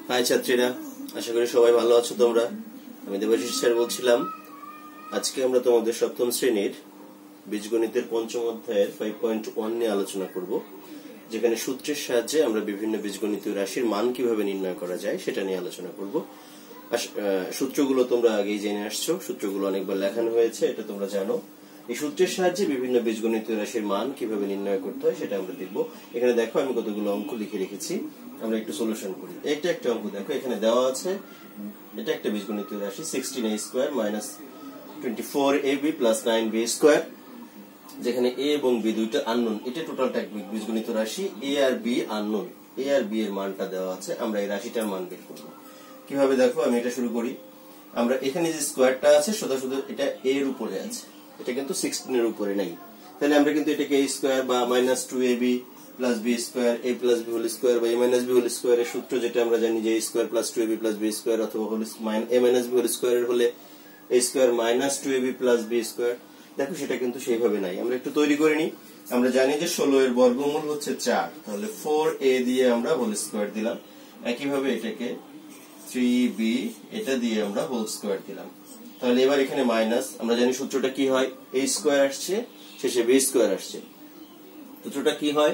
High ছাত্রীরা, আশা করি সবাই ভালো আছো তোমরা। আমি দেবাশিস স্যার বলছিলাম। আজকে আমরা তোমাদের সপ্তম শ্রেণীর বীজগণিতের পঞ্চম অধ্যায়ের 5.1 নিয়ে আলোচনা করব, যেখানে সূত্রের সাহায্যে আমরা বিভিন্ন বীজগণিতীয় রাশির মান কিভাবে নির্ণয় করা যায় সেটা নিয়ে আলোচনা করব। সূত্রগুলো তোমরা আগেই জেনে আসছো, সূত্রগুলো অনেকবার লেখানো হয়েছে, এটা তোমরা জানো। এই সূত্রের সাহায্যে বিভিন্ন বীজগণিতীয় রাশির মান কিভাবে নির্ণয় করতে হয় সেটা আমরা দেখব। এখানে দেখো আমি কতগুলো অঙ্ক লিখে রেখেছি, আমরা একটু সলিউশন করি। একটা অঙ্ক দেখো, এখানে দেওয়া আছে, এটা একটা বীজগণিতীয় রাশি 16a² - 24ab + 9b², যেখানে a এবং b দুইটা আননোন। এটা টোটালটা এক বীজগণিত রাশি। a আর b আননোন, a আর b এর মানটা দেওয়া আছে, আমরা এই রাশিটার মান বের করব। কিভাবে দেখো, আমি এটা শুরু করি। আমরা এখানে যে স্কোয়ারটা আছে শুধু এটা a এর উপরে আছে, এটা কিন্তু 16 এর উপরে নাই। তাহলে আমরা কিন্তু এটাকে a² বা -2ab + b² a + b² বা a - b² এর সূত্র যেটা আমরা জানি যে a² + 2ab + b² অথবা a - b² এর হলে a² - 2ab + b²। দেখো সেটা কিন্তু সেইভাবে নাই, আমরা একটু তৈরি করে নিই। আমরা জানি যে 16 এর বর্গমূল হচ্ছে 4, তাহলে 4a দিয়ে আমরা হোল স্কয়ার দিলাম। একইভাবে এটাকে 3b এটা দিয়ে আমরা হোল স্কয়ার দিলাম। তাহলে এবার এখানে মাইনাস, আমরা জানি সূত্রটা কি হয়, a² আসছে শেষে b² আসছে, সূত্রটা কি হয়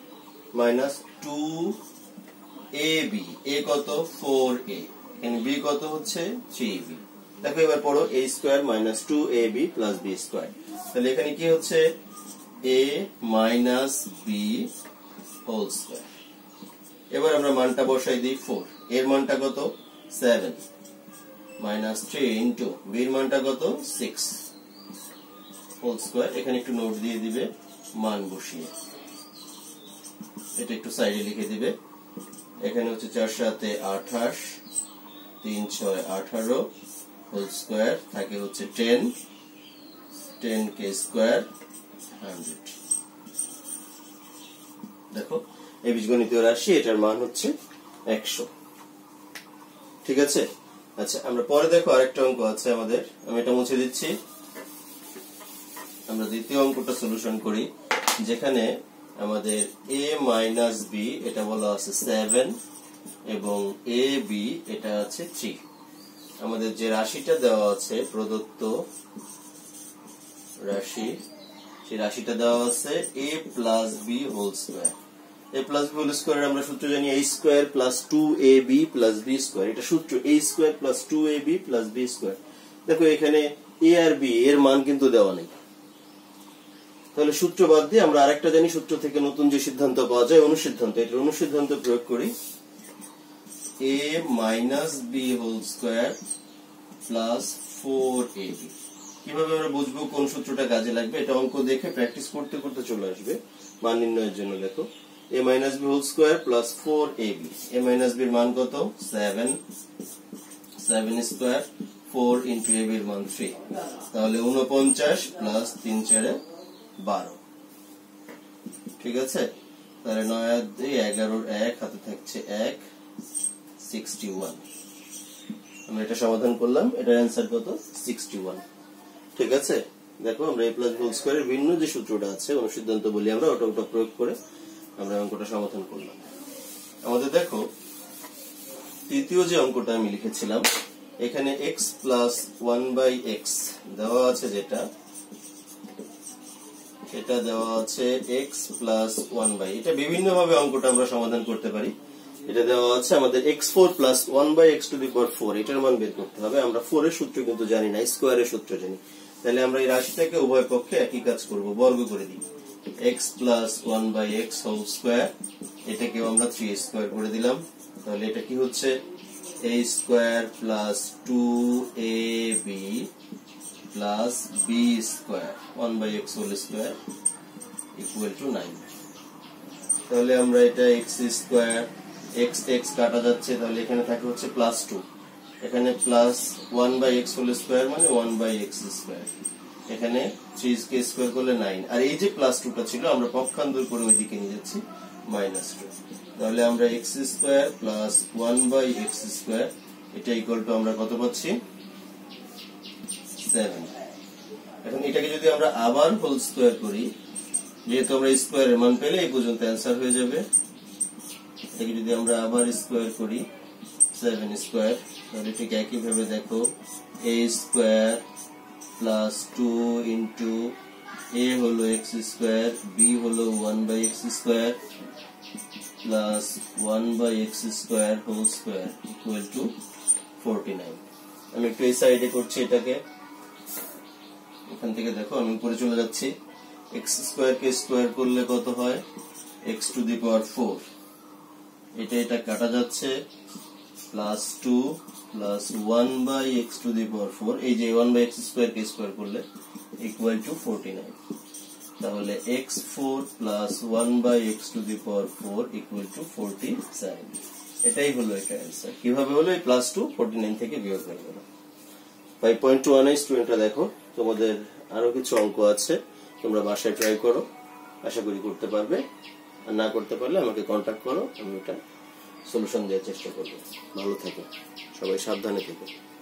-2ab, a কত 4a, এখানে b কত হচ্ছে 3b। দেখো এবার পড়ো a² - 2ab + b², তাহলে এখানে কি হচ্ছে a - b হোল স্কয়ার। এবার আমরা মানটা বসাই দিই 4, এর মানটা কত 7 -3 ইনটু b এর মানটা কত 6 হোল স্কয়ার। এখানে একটু নোট দিয়ে দিবে মান বসিয়ে, এটা একটু সাইডে লিখে দিবে। এখানে হচ্ছে 4 × 7 = 28, 3 × 6 = 18 হোল স্কয়ার, থাকে হচ্ছে 10 10k² 100। দেখো এই বীজগণিতীয় রাশি, এটার মান হচ্ছে 100। ঠিক আছে, আচ্ছা আমরা পরে দেখো আরেকটা অঙ্ক আছে আমাদের, আমি এটা মুছে দিচ্ছি। আমরা দ্বিতীয় অঙ্কটা সলিউশন করি, যেখানে আমাদের a - b এটা বলা আছে 7 এবং ab এটা আছে 3। আমাদের যে রাশিটা দেওয়া আছে, প্রদত্ত রাশি, সেই রাশিটা দেওয়া আছে a + b whole square. a + b whole স্কয়ারের আমরা সূত্র জানি a² + 2ab + b²। এটা সূত্র a² + 2ab + b²। দেখো এখানে a আর b এর মান কিন্তু দেওয়া নেই, তাহলে সূত্র বাদ দিয়ে আমরা আরেকটা জানি, সূত্র থেকে নতুন যে সিদ্ধান্ত পাওয়া যায় অনুসিদ্ধান্ত, এটা অনুসিদ্ধান্ত প্রয়োগ করি। a - b whole square + 4ab। কিভাবে আমরা বুঝবো কোন সূত্রটা কাজে লাগবে? এটা অঙ্ক দেখে প্র্যাকটিস করতে করতে চলে আসবে মান নির্ণয়ের জন্য। দেখো a - b whole square + 4ab, a - b এর মান কত 7 7² 4 × ab এর মান 3, তাহলে 49 + 3 × 4 = 12। ঠিক আছে, তাহলে 9 আর 2 11, 1 হাতে থাকছে 1 61। আমরা এটা সমাধান করলাম, এটার অ্যান্সার কত 61। ঠিক আছে, দেখো আমরা a + b হোল স্কয়ারের ভিন্ন যে সূত্রটা আছে অনুসিদ্ধান্ত বলি আমরা, ওটা প্রয়োগ করে আমরা অঙ্কটা সমাধান করলাম। আমাদের দেখো তৃতীয় যে অঙ্কটা আমি লিখেছিলাম, এখানে x + 1/x দেওয়া আছে, যেটা এটা দেওয়া আছে x + 1/, এটা বিভিন্ন ভাবে অঙ্কটা আমরা সমাধান করতে পারি। এটা দেওয়া আছে আমাদের x4 + 1/x⁴, এটার মান বের করতে হবে। আমরা 4 এর সূত্র কিন্তু জানি না, স্কয়ারের সূত্র জানি। তাহলে আমরা এই রাশিটাকে উভয় পক্ষে একই কাজ করব, বর্গ করে দিই। x + 1/x হোল স্কয়ার, এটাকেও আমরা 3² করে দিলাম। তাহলে এটা কি হচ্ছে a² + 2ab + b² 1/x whole square = 9। তাহলে আমরা এটা x² x কাটা যাচ্ছে, তাহলে এখানে থাকে হচ্ছে +2, এখানে +1/x হোল স্কয়ার মানে 1/x², এখানে 3k² করলে 9, আর এই যে +2টা ছিল আমরা পক্ষান্তর করে ওইদিকে নিয়ে যাচ্ছি -2। তাহলে আমরা x² + 1/x², এটা = আমরা কত পাচ্ছি 7। এখন এটাকে যদি আমরা আবার হোল স্কয়ার করি, যেহেতু আমরা স্কয়ারের মান পেলে এই পর্যন্ত অ্যান্সার হয়ে যাবে, এটাকে যদি আমরা আবার স্কয়ার করি 7 স্কোয়ার। তাহলে ঠিক একইভাবে দেখো a square plus 2 into a হলো x স্কোয়ার, b হলো 1/x square plus 1/x square whole square equal to 49। আমি একটু এই সাইডে করছি এটাকে। এখান থেকে দেখো আমি উপরে চলে যাচ্ছি। x স্কোয়ার কে স্কোয়ার করলে কত হয়? x to the power 4। এটা কাটা যাচ্ছে, plus 2 plus 1/x to the power 4। এই যে 1/x স্কোয়ার কে স্কোয়ার করলে ইকুয়াল টু 49। তাহলে x4 plus 1/x to the power 4 equal to 47। এটাই হলো এটা অ্যান্সার। কিভাবে হলো? এই প্লাস 2 49 থেকে বিয়োগ হয়ে গেল। 5.1 এর স্টুডেন্টরা দেখো, তোমাদের আরো কিছু অঙ্ক আছে, তোমরা বাসায় ট্রাই করো, আশা করি করতে পারবে। আর না করতে পারলে আমাকে কন্টাক্ট করো, আমি এটা সলিউশন দেওয়ার চেষ্টা করবো। ভালো থেকো, সবাই সাবধানে থেকো।